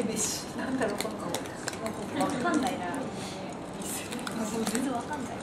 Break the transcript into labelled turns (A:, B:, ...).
A: 飯なんだろうこの子。わかんないな。全然わかんない。